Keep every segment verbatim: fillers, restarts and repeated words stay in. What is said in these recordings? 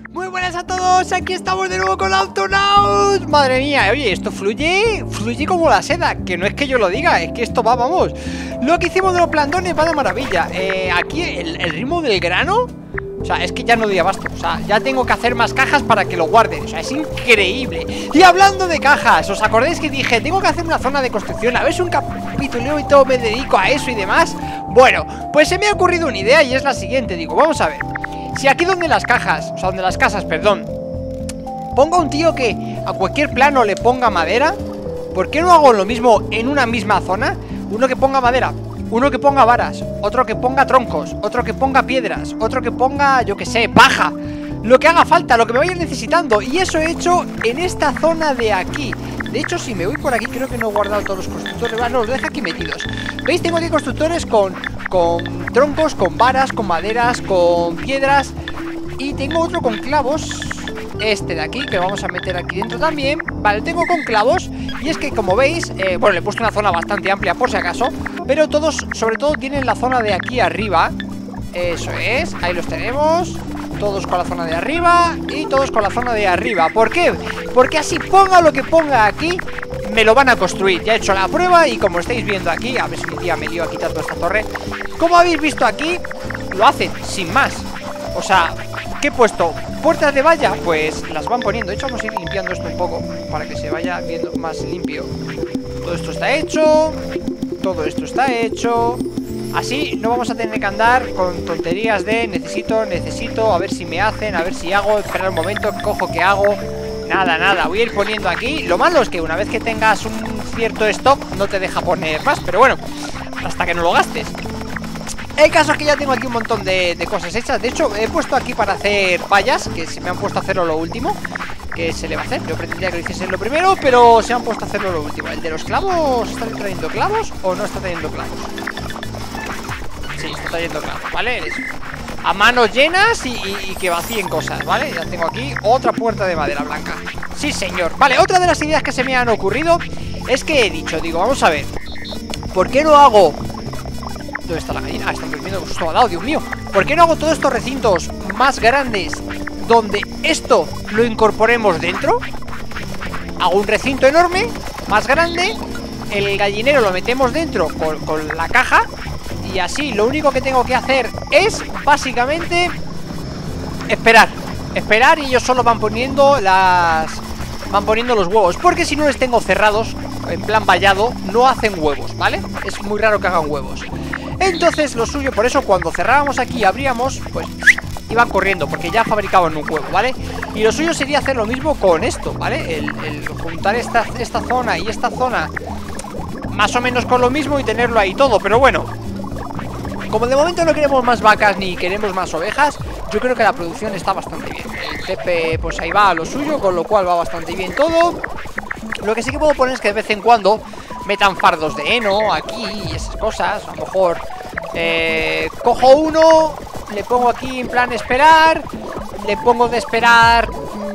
Muy buenas a todos, aquí estamos de nuevo con Autonauts. Madre mía, oye, esto fluye, fluye como la seda. Que no es que yo lo diga, es que esto va, vamos. Lo que hicimos de los plantones va de maravilla. eh, Aquí el, el ritmo del grano, o sea, es que ya no doy abasto. O sea, ya tengo que hacer más cajas para que lo guarden. O sea, es increíble. Y hablando de cajas, ¿os acordáis que dije, tengo que hacer una zona de construcción? A ver si un capítulo y todo me dedico a eso y demás. Bueno, pues se me ha ocurrido una idea y es la siguiente. Digo, vamos a ver, si aquí donde las cajas, o sea, donde las casas, perdón, pongo un tío que a cualquier plano le ponga madera, ¿por qué no hago lo mismo en una misma zona? Uno que ponga madera, uno que ponga varas, otro que ponga troncos, otro que ponga piedras, otro que ponga, yo que sé, paja, lo que haga falta, lo que me vaya necesitando. Y eso he hecho en esta zona de aquí. De hecho, si me voy por aquí, creo que no he guardado todos los constructores. Bueno, los dejo aquí metidos. ¿Veis? Tengo aquí constructores con, con troncos, con varas, con maderas, con piedras. Y tengo otro con clavos, este de aquí, que vamos a meter aquí dentro también. Vale, tengo con clavos. Y es que, como veis, eh, bueno, le he puesto una zona bastante amplia por si acaso, pero todos, sobre todo, tienen la zona de aquí arriba. Eso es, ahí los tenemos. Todos con la zona de arriba y todos con la zona de arriba. ¿Por qué? Porque así ponga lo que ponga aquí, me lo van a construir. Ya he hecho la prueba y como estáis viendo aquí, a ver si mi tía me lío a quitar toda esta torre. Como habéis visto aquí, lo hacen sin más. O sea, ¿qué he puesto? ¿Puertas de valla? Pues las van poniendo. De hecho, vamos a ir limpiando esto un poco para que se vaya viendo más limpio. Todo esto está hecho. Todo esto está hecho. Así no vamos a tener que andar con tonterías de necesito, necesito, a ver si me hacen, a ver si hago, esperar un momento, cojo que hago. Nada, nada, voy a ir poniendo aquí. Lo malo es que una vez que tengas un cierto stock no te deja poner más, pero bueno, hasta que no lo gastes. El caso es que ya tengo aquí un montón de, de cosas hechas. De hecho, he puesto aquí para hacer vallas, que se me han puesto a hacerlo lo último. ¿Qué se le va a hacer? Yo pretendía que lo hiciesen lo primero, pero se han puesto a hacerlo lo último. ¿El de los clavos está trayendo clavos o no está trayendo clavos? Sí, está trayendo clavos, ¿vale? A manos llenas y, y, y que vacíen cosas, ¿vale? Ya tengo aquí otra puerta de madera blanca. Sí, señor. Vale, otra de las ideas que se me han ocurrido es que he dicho, digo, vamos a ver, ¿por qué no hago... ¿Dónde está la gallina? Ah, están durmiendo, justo al lado, Dios mío. ¿Por qué no hago todos estos recintos más grandes donde esto lo incorporemos dentro? Hago un recinto enorme, más grande, el gallinero lo metemos dentro con, con la caja. Y así lo único que tengo que hacer es básicamente esperar. Esperar y ellos solo van poniendo las... Van poniendo los huevos. Porque si no les tengo cerrados, en plan vallado, no hacen huevos, ¿vale? Es muy raro que hagan huevos. Entonces lo suyo, por eso cuando cerrábamos aquí, abríamos, pues iban corriendo, porque ya fabricaban un huevo, ¿vale? Y lo suyo sería hacer lo mismo con esto, ¿vale? El, el juntar esta, esta zona y esta zona más o menos con lo mismo y tenerlo ahí todo, pero bueno, como de momento no queremos más vacas ni queremos más ovejas, yo creo que la producción está bastante bien. El Pepe pues ahí va a lo suyo, con lo cual va bastante bien todo. Lo que sí que puedo poner es que de vez en cuando metan fardos de heno aquí y esas cosas. A lo mejor eh, cojo uno, le pongo aquí en plan esperar, le pongo de esperar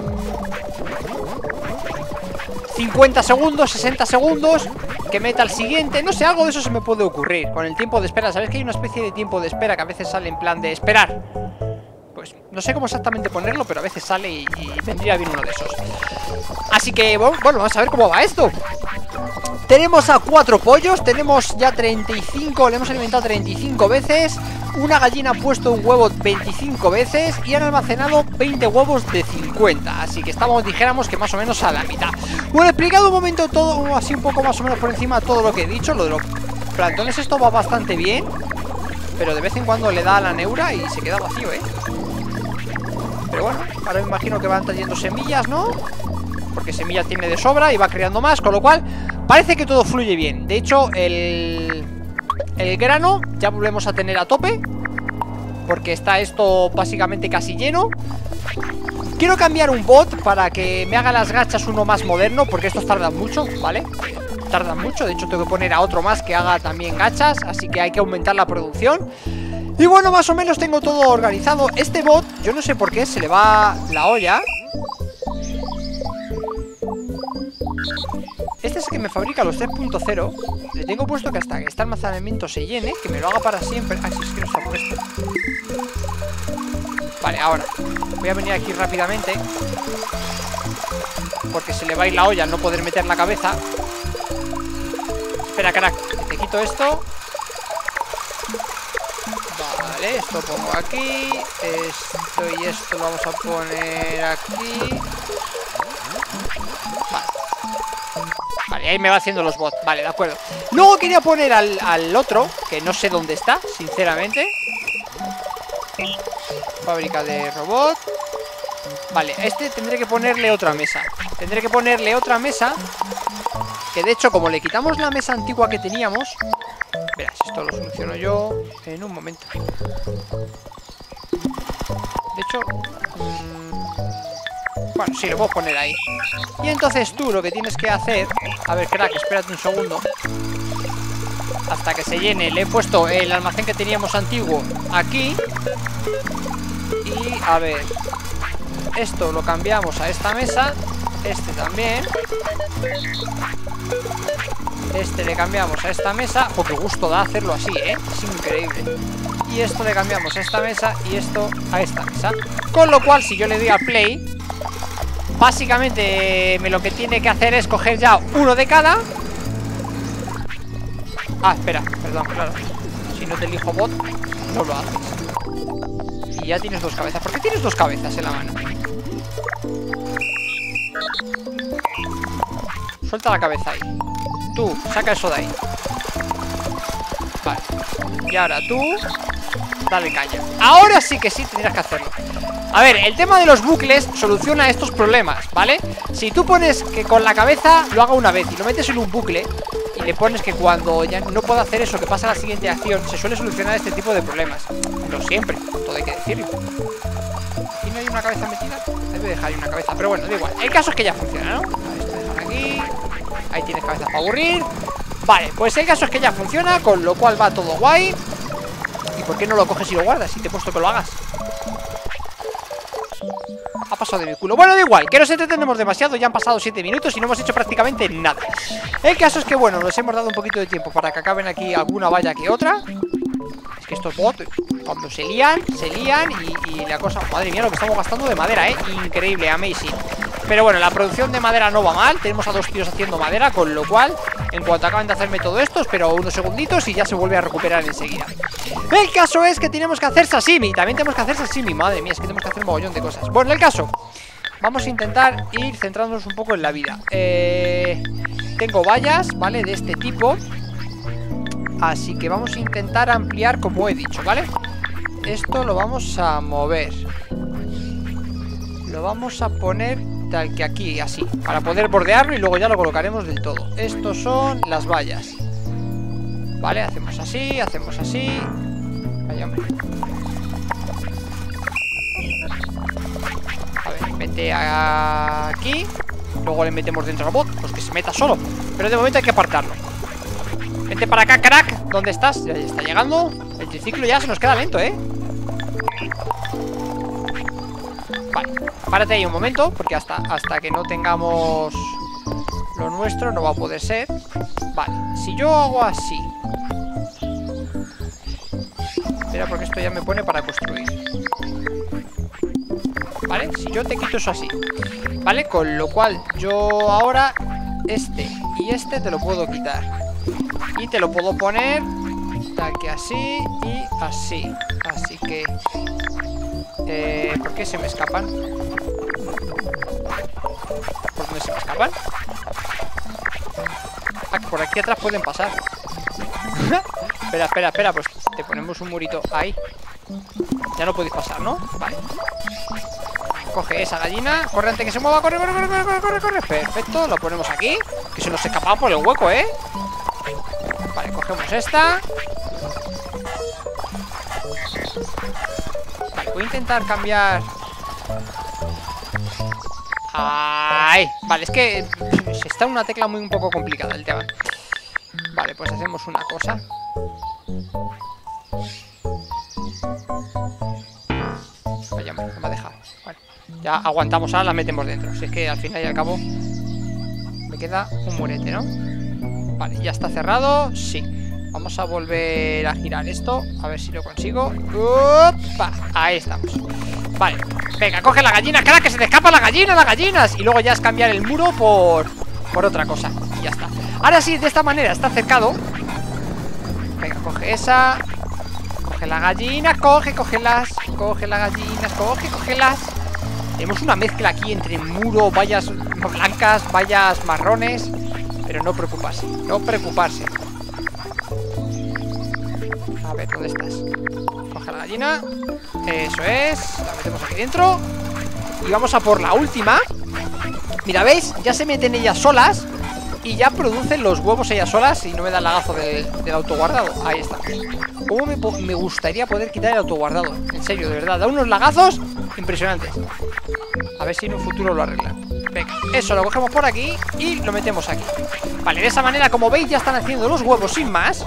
cincuenta segundos, sesenta segundos, que meta el siguiente, no sé, algo de eso se me puede ocurrir con el tiempo de espera. ¿Sabes que hay una especie de tiempo de espera que a veces sale en plan de esperar? Pues no sé cómo exactamente ponerlo, pero a veces sale y, y vendría bien uno de esos. Así que, bueno, vamos a ver cómo va esto. Tenemos a cuatro pollos, tenemos ya treinta y cinco, le hemos alimentado treinta y cinco veces. Una gallina ha puesto un huevo veinticinco veces y han almacenado veinte huevos de cincuenta. Así que estamos, dijéramos que más o menos a la mitad. Bueno, he explicado un momento todo, así un poco más o menos por encima todo lo que he dicho. Lo de los plantones, esto va bastante bien, pero de vez en cuando le da a la neura y se queda vacío, ¿eh? Pero bueno, ahora me imagino que van trayendo semillas, ¿no? Porque semillas tiene de sobra y va creando más, con lo cual parece que todo fluye bien. De hecho, el... El grano ya volvemos a tener a tope, porque está esto básicamente casi lleno. Quiero cambiar un bot para que me haga las gachas uno más moderno, porque estos tardan mucho, ¿vale? Tardan mucho, de hecho tengo que poner a otro más que haga también gachas, así que hay que aumentar la producción. Y bueno, más o menos tengo todo organizado. Este bot, yo no sé por qué se le va la olla. Este es el que me fabrica los tres punto cero. Le tengo puesto que hasta que este almacenamiento se llene, que me lo haga para siempre. Ah, sí, es que no está puesto. Vale, ahora voy a venir aquí rápidamente, porque se le va a ir la olla al no poder meter la cabeza. Espera, crack, que te quito esto. Vale, esto pongo aquí. Esto y esto lo vamos a poner aquí. Vale. Vale, ahí me va haciendo los bots. Vale, de acuerdo. Luego quería poner al, al otro, que no sé dónde está, sinceramente. Fábrica de robot. Vale, a este tendré que ponerle otra mesa. Tendré que ponerle otra mesa, que de hecho, como le quitamos la mesa antigua que teníamos... Verás, esto lo soluciono yo en un momento. De hecho... Mmm, bueno, sí, lo puedo poner ahí. Y entonces tú lo que tienes que hacer... A ver, crack, espérate un segundo. Hasta que se llene. Le he puesto el almacén que teníamos antiguo aquí. Y, a ver... Esto lo cambiamos a esta mesa. Este también. Este le cambiamos a esta mesa. Oh, qué gusto da hacerlo así, ¿eh? Es increíble. Y esto le cambiamos a esta mesa y esto a esta mesa. Con lo cual, si yo le doy a play, básicamente me lo que tiene que hacer es coger ya uno de cada. Ah, espera, perdón, claro. Si no te elijo bot, no lo haces. Y ya tienes dos cabezas. ¿Por qué tienes dos cabezas en la mano? Suelta la cabeza ahí. Tú, saca eso de ahí. Vale. Y ahora tú, dale caña. Ahora sí que sí tendrías que hacerlo. A ver, el tema de los bucles soluciona estos problemas, ¿vale? Si tú pones que con la cabeza lo haga una vez y lo metes en un bucle y le pones que cuando ya no pueda hacer eso, que pasa a la siguiente acción, se suele solucionar este tipo de problemas. No siempre, todo hay que decirlo. ¿Aquí no hay una cabeza metida? Debe dejar ahí una cabeza, pero bueno, da igual. El caso es que ya funciona, ¿no? Esto dejar aquí. Ahí tienes cabeza para aburrir. Vale, pues el caso es que ya funciona, con lo cual va todo guay. ¿Y por qué no lo coges y lo guardas? Si te he puesto que lo hagas. Ha pasado de mi culo. Bueno, da igual, que nos entretenemos demasiado. Ya han pasado siete minutos y no hemos hecho prácticamente nada. El caso es que, bueno, nos hemos dado un poquito de tiempo para que acaben aquí alguna valla que otra. Es que estos bots, cuando se lían, se lían y, y la cosa... Madre mía, lo que estamos gastando de madera, ¿eh? Increíble, amazing. Pero bueno, la producción de madera no va mal. Tenemos a dos tíos haciendo madera, con lo cual, en cuanto acaben de hacerme todo esto, espero unos segunditos y ya se vuelve a recuperar enseguida. El caso es que tenemos que hacer sashimi. También tenemos que hacer sashimi. Madre mía, es que tenemos que hacer un mogollón de cosas. Bueno, el caso, vamos a intentar ir centrándonos un poco en la vida. eh, Tengo vallas, ¿vale? De este tipo. Así que vamos a intentar ampliar como he dicho, ¿vale? Esto lo vamos a mover. Lo vamos a poner tal que aquí, así, para poder bordearlo y luego ya lo colocaremos del todo. Estos son las vallas. Vale, hacemos así, hacemos así. Vaya, hombre. A ver, mete aquí. Luego le metemos dentro al bot, pues que se meta solo. Pero de momento hay que apartarlo. Vente para acá, crack. ¿Dónde estás? Ya está llegando. El triciclo ya se nos queda lento, ¿eh? Vale, párate ahí un momento, porque hasta, hasta que no tengamos lo nuestro no va a poder ser. Vale, si yo hago así. Espera, porque esto ya me pone para construir. Vale, si yo te quito eso así. Vale, con lo cual yo ahora este y este te lo puedo quitar. Y te lo puedo poner tal que así y así. Así que... Eh, ¿por qué se me escapan? ¿Por dónde se me escapan? Ah, por aquí atrás pueden pasar. Espera, espera, espera. Pues te ponemos un murito ahí. Ya no podéis pasar, ¿no? Vale. Coge esa gallina. Corre antes que se mueva. Corre, corre, corre, corre, corre, corre. Perfecto, lo ponemos aquí. Que se nos escapaba por el hueco, ¿eh? Vale, cogemos esta. Vale, voy a intentar cambiar. ¡Ay! Vale, es que está una tecla muy un poco complicada el tema. Vale, pues hacemos una cosa. Vaya, me va a dejar. Vale, ya aguantamos, ahora la metemos dentro. Si es que al final y al cabo me queda un murete, ¿no? Vale, ya está cerrado. Sí. Vamos a volver a girar esto. A ver si lo consigo. ¡Opa! Ahí estamos. Vale, venga, coge la gallina, cara, que se te escapa la gallina, las gallinas. Y luego ya es cambiar el muro por, por otra cosa. Y ya está. Ahora sí, de esta manera está cercado. Venga, coge esa. Coge la gallina, coge, cógelas. Coge las gallinas, coge, cógelas. Tenemos una mezcla aquí entre muro, vallas blancas, vallas marrones. Pero no preocuparse, no preocuparse. A ver, ¿dónde estás? Coge la gallina. Eso es, la metemos aquí dentro. Y vamos a por la última. Mira, ¿veis? Ya se meten ellas solas y ya producen los huevos ellas solas. Y no me da el lagazo del, del autoguardado. Ahí está. ¿Cómo me, me gustaría poder quitar el autoguardado? En serio, de verdad, da unos lagazos impresionantes. A ver si en un futuro lo arreglan. Venga, eso lo cogemos por aquí y lo metemos aquí. Vale, de esa manera, como veis, ya están haciendo los huevos sin más.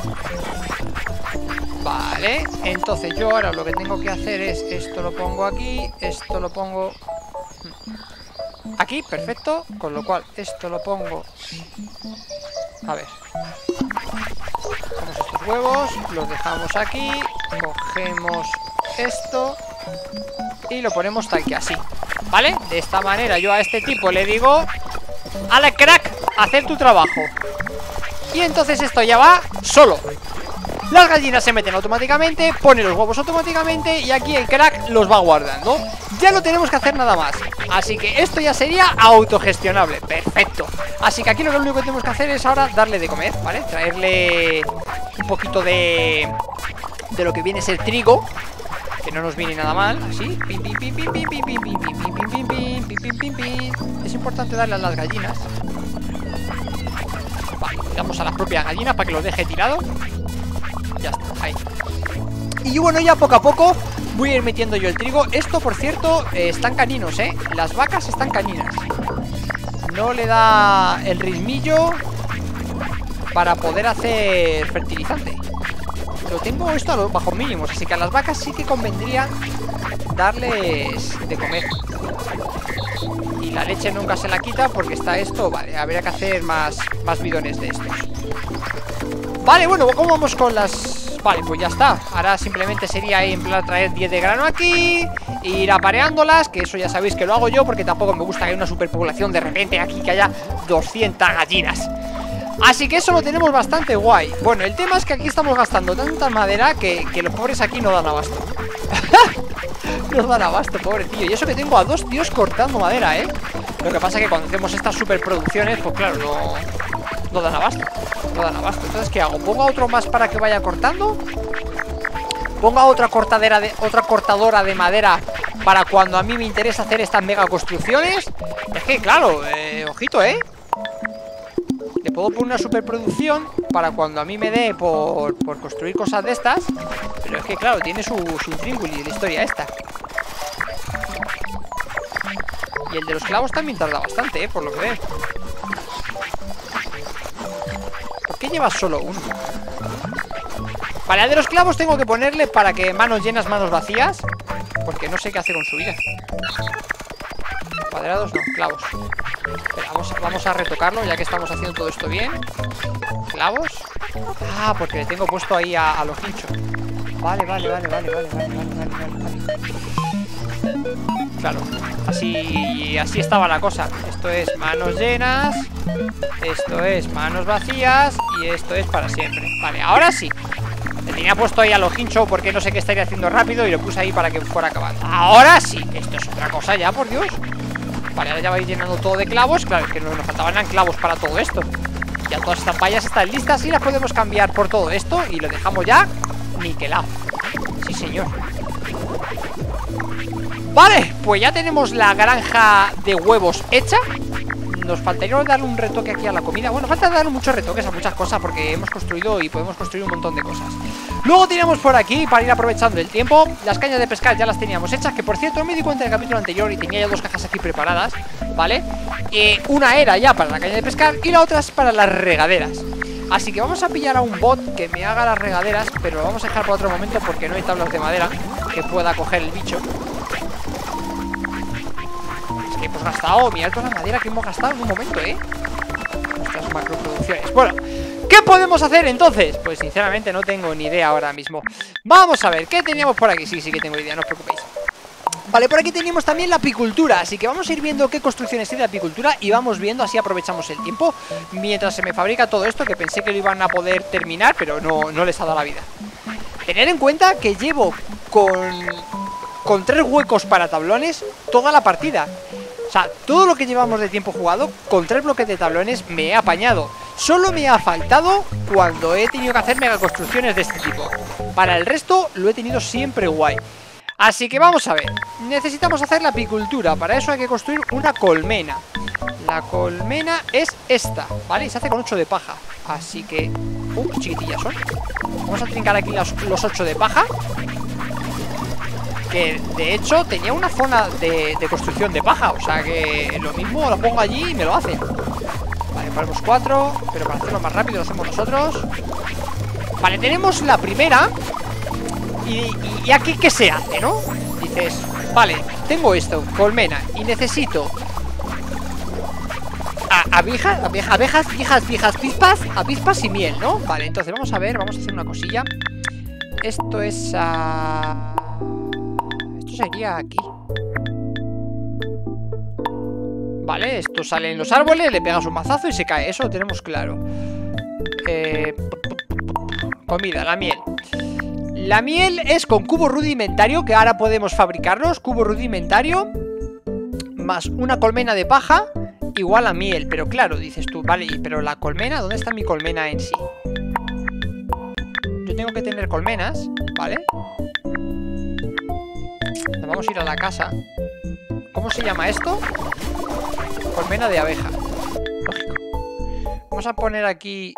Vale, entonces yo ahora lo que tengo que hacer es, esto lo pongo aquí, esto lo pongo aquí, perfecto. Con lo cual, esto lo pongo. A ver, cogemos estos huevos, los dejamos aquí. Cogemos esto y lo ponemos tal que así. ¿Vale? De esta manera yo a este tipo le digo: ¡ale, crack! Hacer tu trabajo. Y entonces esto ya va solo. Las gallinas se meten automáticamente, pone los huevos automáticamente y aquí el crack los va guardando. Ya no tenemos que hacer nada más. Así que esto ya sería autogestionable. Perfecto. Así que aquí lo único que tenemos que hacer es ahora darle de comer, ¿vale? Traerle un poquito de de lo que viene a ser trigo, que no nos viene nada mal. Así. Pim, pim, pim, pim, pim, pim, pim, pim, pim, pim, pim, pim, pim, pim, pim. Es importante darle a las gallinas. Vale, damos a las propias gallinas para que los deje tirado. Ya está, ahí. Y bueno, ya poco a poco voy a ir metiendo yo el trigo. Esto, por cierto, eh, están caninos, ¿eh? Las vacas están caninas. No le da el ritmillo para poder hacer fertilizante. Lo tengo esto a los bajos mínimos, así que a las vacas sí que convendría darles de comer. Y la leche nunca se la quita porque está esto. Vale, habría que hacer más, más bidones de estos. Vale, bueno, ¿cómo vamos con las...? Vale, pues ya está. Ahora simplemente sería en plan traer diez de grano aquí, ir apareándolas, que eso ya sabéis que lo hago yo porque tampoco me gusta que haya una superpoblación de repente aquí, que haya doscientas gallinas. Así que eso lo tenemos bastante guay. Bueno, el tema es que aquí estamos gastando tanta madera que, que los pobres aquí no dan abasto. No dan abasto, pobrecillo. Y eso que tengo a dos tíos cortando madera, ¿eh? Lo que pasa es que cuando hacemos estas superproducciones, pues claro, no, no dan abasto. No dan abasto. Entonces, ¿qué hago? ¿Pongo a otro más para que vaya cortando? ¿Pongo a otra cortadera de, otra cortadora de madera para cuando a mí me interesa hacer estas mega construcciones? Es que, claro, eh, ojito, ¿eh? Le puedo poner una superproducción para cuando a mí me dé por, por construir cosas de estas. Pero es que, claro, tiene su, su intríngulis la historia esta. Y el de los clavos también tarda bastante, ¿eh? Por lo que veo. ¿Por qué llevas solo uno? Vale, al de los clavos tengo que ponerle para que manos llenas, manos vacías, porque no sé qué hace con su vida. Cuadrados no, clavos. Espera, vamos, vamos a retocarlo ya que estamos haciendo todo esto bien. Clavos. Ah, porque le tengo puesto ahí a, a los hinchos. Vale, vale, vale, vale, vale, vale, vale, vale, vale. Claro, así, así estaba la cosa. Esto es manos llenas, esto es manos vacías y esto es para siempre. Vale, ahora sí. Le tenía puesto ahí a lo hincho porque no sé qué estaría haciendo rápido y lo puse ahí para que fuera acabando. Ahora sí, esto es otra cosa ya, por Dios. Vale, ahora ya vais llenando todo de clavos. Claro, es que nos, nos faltaban clavos para todo esto. Ya todas estas vallas están listas y las podemos cambiar por todo esto y lo dejamos ya niquelado. Sí, señor. Vale, pues ya tenemos la granja de huevos hecha. Nos faltaría darle un retoque aquí a la comida. Bueno, falta darle muchos retoques a muchas cosas porque hemos construido y podemos construir un montón de cosas. Luego teníamos por aquí, para ir aprovechando el tiempo, las cañas de pescar ya las teníamos hechas. Que por cierto me di cuenta del capítulo anterior y tenía ya dos cajas aquí preparadas, ¿vale? Eh, una era ya para la caña de pescar y la otra es para las regaderas. Así que vamos a pillar a un bot que me haga las regaderas, pero lo vamos a dejar por otro momento porque no hay tablas de madera que pueda coger el bicho. Es que hemos gastado, mirad toda la madera que hemos gastado en un momento, ¿eh? Nuestras macroproducciones. Bueno, ¿qué podemos hacer entonces? Pues sinceramente no tengo ni idea ahora mismo. Vamos a ver, ¿qué teníamos por aquí? Sí, sí que tengo idea, no os preocupéis. Vale, por aquí tenemos también la apicultura, así que vamos a ir viendo qué construcciones tiene la apicultura y vamos viendo, así aprovechamos el tiempo mientras se me fabrica todo esto, que pensé que lo iban a poder terminar, pero no, no les ha dado la vida. Tener en cuenta que llevo con, con tres huecos para tablones toda la partida. O sea, todo lo que llevamos de tiempo jugado, con tres bloques de tablones me he apañado. Solo me ha faltado cuando he tenido que hacer mega construcciones de este tipo. Para el resto lo he tenido siempre guay. Así que vamos a ver, necesitamos hacer la apicultura. Para eso hay que construir una colmena. La colmena es esta, ¿vale? Y se hace con ocho de paja. Así que... Uh, qué chiquitillas son. Vamos a trincar aquí los, los ocho de paja. Que de hecho tenía una zona de, de construcción de paja. O sea que lo mismo lo pongo allí y me lo hacen. Vale, ponemos cuatro. Pero para hacerlo más rápido lo hacemos nosotros. Vale, tenemos la primera. Y, y, y aquí ¿qué se hace, no? Dices, vale, tengo esto, colmena. Y necesito a, abejas, abejas, abejas, viejas, viejas, pispas, avispas y miel, ¿no? Vale, entonces vamos a ver, vamos a hacer una cosilla. Esto es a... Esto sería aquí. Vale, esto sale en los árboles, le pegas un mazazo y se cae. Eso lo tenemos claro. Eh... Comida, la miel. La miel es con cubo rudimentario, que ahora podemos fabricarlos. Cubo rudimentario más una colmena de paja igual a miel. Pero claro, dices tú, vale, pero la colmena, ¿dónde está mi colmena en sí? Yo tengo que tener colmenas, ¿vale? Nos vamos a ir a la casa. ¿Cómo se llama esto? Colmena de abeja. Lógico. Vamos a poner aquí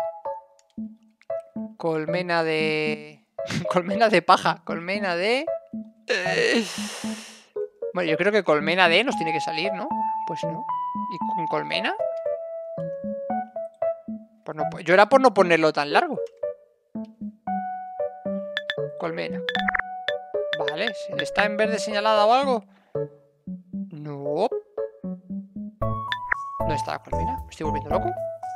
colmena de... colmena de paja, colmena de... Eh... Bueno, yo creo que colmena de nos tiene que salir, ¿no? Pues no. ¿Y con colmena? Pues no, yo era por no ponerlo tan largo. Colmena. Vale, ¿está en verde señalada o algo? No. ¿Dónde está la colmena? ¿Me estoy volviendo loco?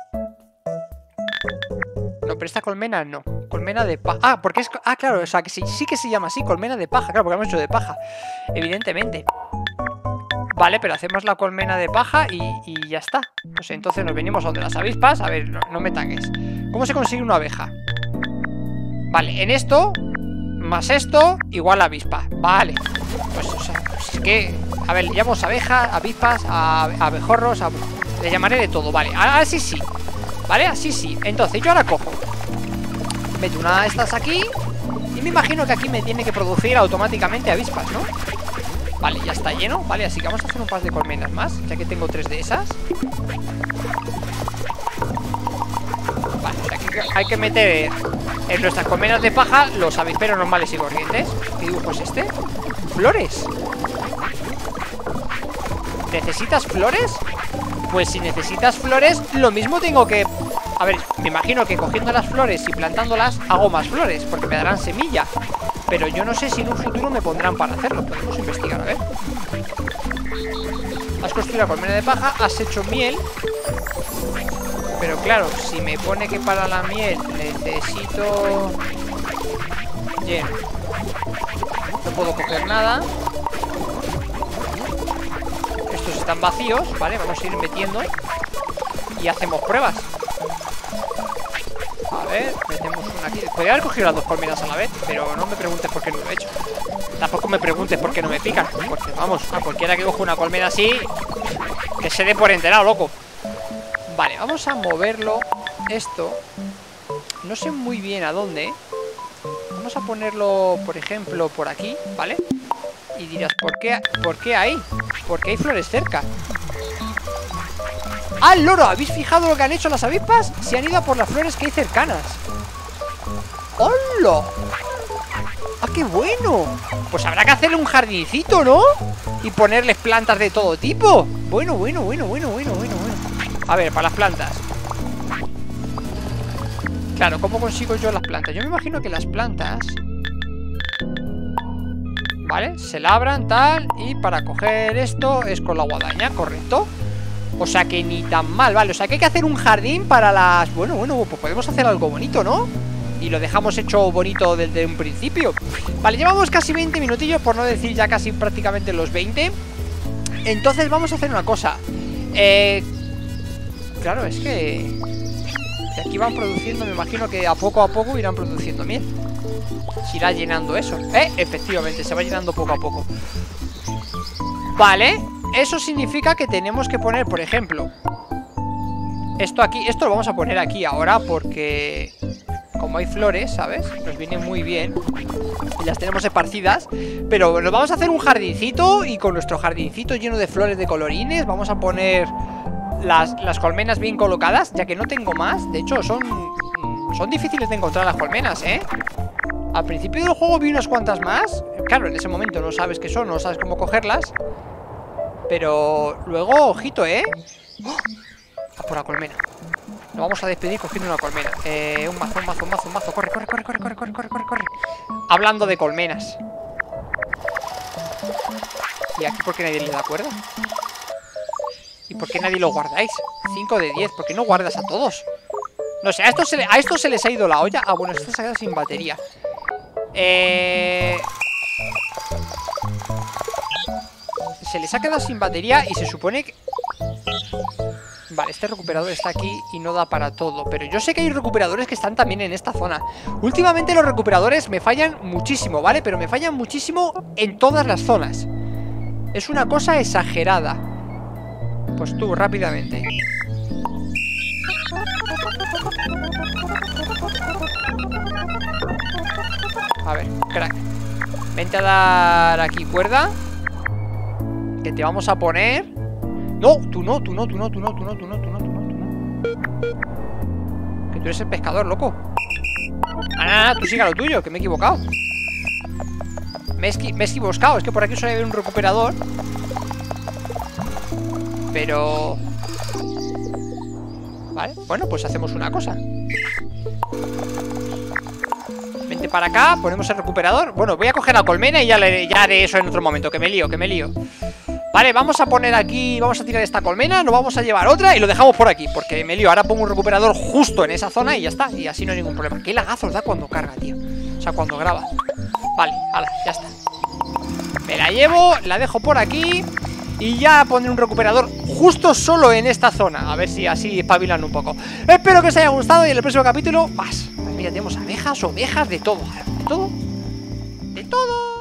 No, pero esta colmena no. Colmena de paja. Ah, porque es... Ah, claro, o sea, que sí, sí que se llama así, colmena de paja. Claro, porque hemos hecho de paja, evidentemente. Vale, pero hacemos la colmena de paja y, y ya está. Pues entonces nos venimos a donde las avispas. A ver, no, no me tangues. ¿Cómo se consigue una abeja? Vale, en esto más esto igual a avispa. Vale. Pues, o sea, pues es que... A ver, le llamamos abejas, avispas, a, a abejorros, a... Le llamaré de todo, vale. Así sí. ¿Vale? Así sí. Entonces yo ahora cojo, meto una de estas aquí y me imagino que aquí me tiene que producir automáticamente avispas, ¿no? Vale, ya está lleno. Vale, así que vamos a hacer un par de colmenas más, ya que tengo tres de esas. Vale, o sea que hay que meter en nuestras colmenas de paja los avisperos normales y corrientes. ¿Qué dibujo es este? ¡Flores! ¿Necesitas flores? Pues si necesitas flores, lo mismo tengo que... A ver, me imagino que cogiendo las flores y plantándolas hago más flores, porque me darán semilla. Pero yo no sé si en un futuro me pondrán para hacerlo. Podemos investigar, a ver. Has construido la colmena de paja, has hecho miel. Pero claro, si me pone que para la miel necesito... Lleno. No puedo coger nada. Estos están vacíos, ¿vale? Vamos a ir metiendo y hacemos pruebas. A ver, metemos una aquí. Podría haber cogido las dos colmenas a la vez, pero no me preguntes por qué no lo he hecho. Tampoco me preguntes por qué no me pican, porque vamos, a cualquiera que coja una colmena así, que se dé por enterado, loco. Vale, vamos a moverlo. Esto no sé muy bien a dónde. Vamos a ponerlo, por ejemplo, por aquí, ¿vale? Y dirás, ¿por qué, ¿por qué ahí? Porque hay flores cerca. ¡Ah, el loro! ¿Habéis fijado lo que han hecho las avispas? Se han ido a por las flores que hay cercanas. ¡Hola! ¡Ah, qué bueno! Pues habrá que hacerle un jardincito, ¿no? Y ponerles plantas de todo tipo. Bueno, bueno, bueno, bueno, bueno, bueno, bueno. A ver, para las plantas. Claro, ¿cómo consigo yo las plantas? Yo me imagino que las plantas... Vale, se labran, tal. Y para coger esto es con la guadaña, ¿correcto? O sea que ni tan mal, vale. O sea que hay que hacer un jardín para las... Bueno, bueno, pues podemos hacer algo bonito, ¿no? y lo dejamos hecho bonito desde un principio. Vale, llevamos casi veinte minutillos, por no decir ya casi prácticamente los veinte. Entonces vamos a hacer una cosa. Eh... Claro, es que... que aquí van produciendo, me imagino que a poco a poco irán produciendo miel. Se irá llenando eso. Eh, efectivamente, se va llenando poco a poco. Vale, eso significa que tenemos que poner, por ejemplo, esto aquí, esto lo vamos a poner aquí ahora porque como hay flores, ¿sabes? Nos viene muy bien y las tenemos esparcidas. Pero nos vamos a hacer un jardincito y con nuestro jardincito lleno de flores de colorines vamos a poner las, las colmenas bien colocadas, ya que no tengo más. De hecho, son, son difíciles de encontrar las colmenas, ¿eh? Al principio del juego vi unas cuantas más. Claro, en ese momento no sabes qué son, no sabes cómo cogerlas. Pero luego, ojito, ¿eh? ¡Oh! A por la colmena. Nos vamos a despedir cogiendo una colmena. Eh, un mazo, un mazo, un mazo, un mazo. Corre, corre, corre, corre, corre, corre, corre, corre, corre. Hablando de colmenas. ¿Y aquí por qué nadie le da cuerda? ¿Y por qué nadie lo guardáis? cinco de diez, ¿por qué no guardas a todos? No sé, a esto se, le, a esto se les ha ido la olla. Ah, bueno, esta se ha quedado sin batería. Eh... Se les ha quedado sin batería y se supone que... Vale, este recuperador está aquí y no da para todo. Pero yo sé que hay recuperadores que están también en esta zona. Últimamente los recuperadores me fallan muchísimo, ¿vale? Pero me fallan muchísimo en todas las zonas. Es una cosa exagerada. Pues tú, rápidamente. A ver, crack. Vente a dar aquí cuerda. Que te vamos a poner... No, tú no, tú no, tú no, tú no, tú no, tú no, tú no, tú no, tú no. Que tú eres el pescador, loco. Ah, tú siga lo tuyo, que me he equivocado. Me he, esqui me he equivocado, es que por aquí suele haber un recuperador. Pero... Vale, bueno, pues hacemos una cosa. Vente para acá, ponemos el recuperador. Bueno, voy a coger la colmena y ya, le, ya haré eso en otro momento. Que me lío, que me lío. Vale, vamos a poner aquí, vamos a tirar esta colmena, nos vamos a llevar otra y lo dejamos por aquí, porque me lío. Ahora pongo un recuperador justo en esa zona y ya está, y así no hay ningún problema. Qué lagazos da cuando carga, tío. O sea, cuando graba. Vale, hala, ya está. Me la llevo, la dejo por aquí y ya pondré un recuperador justo solo en esta zona. A ver si así espabilan un poco. Espero que os haya gustado y en el próximo capítulo más. Mira, tenemos abejas, ovejas, de todo. De todo. De todo.